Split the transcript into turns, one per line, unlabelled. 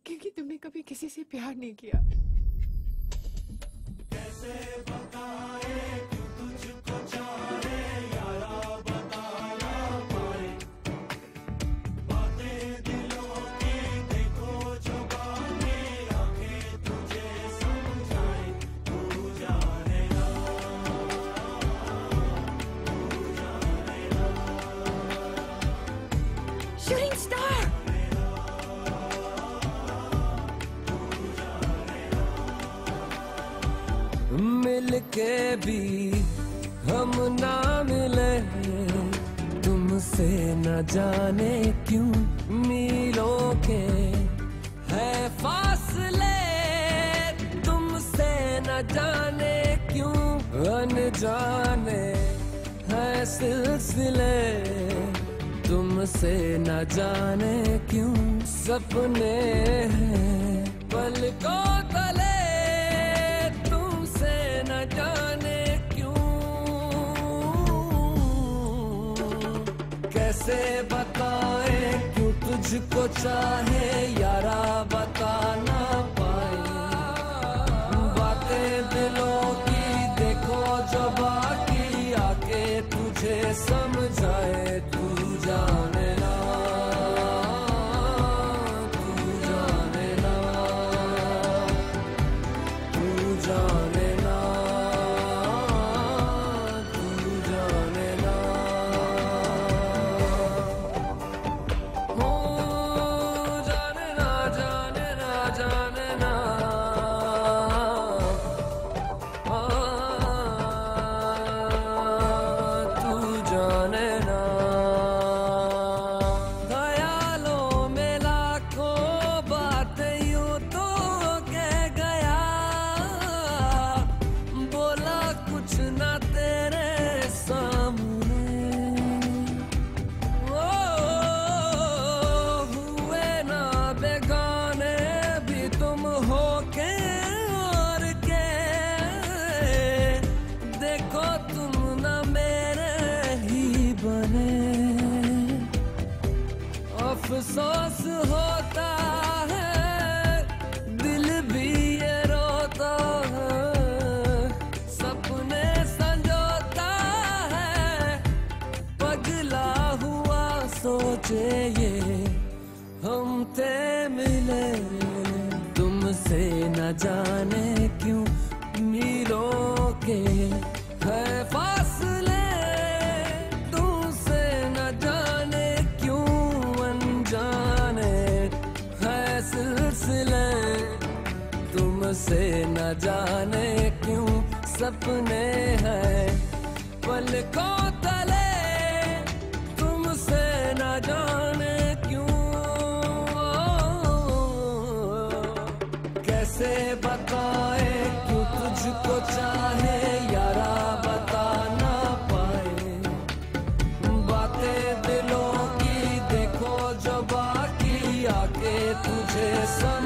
क्योंकि तुमने कभी किसी से प्यार नहीं किया।
कैसे बताए क्यों तुझको चाहे यारा, बता ना पाए बातें दिलों की, देखो जो बाकी आंखें तुझे समझाए। तू जाने ना, तू जाने ना।
Shooting star.
मिलके भी हम ना मिले, तुमसे न जाने क्यों मीलों के है फासले, तुमसे न जाने क्यों अनजाने है सिलसिले, तुमसे न जाने क्यों सपने हैं पलकों तले, न जाने क्यों। कैसे बताए क्यों तुझको चाहे यारा, बता ना पाए बातें दिलों की, देखो जो बाकी आके तुझे समझाए। तू जाने ना, तू जाने ना, तू जाने ना, अफसोस होता है दिल भी ये रोता है, सपने संजोता है पगला हुआ सोचे ये हम थे मिले, तुमसे न जाने क्यों मीलों के है फासले, तुमसे न जाने क्यों अनजाने है सिलसिले, तुमसे न जाने क्यों सपने हैं पलकों तले, तुमसे न जाने क्यों। कैसे बताए क्यों तुझको चाहे यारा, बता ना पाए बातें दिलों की, देखो जो बाकी आके तुझे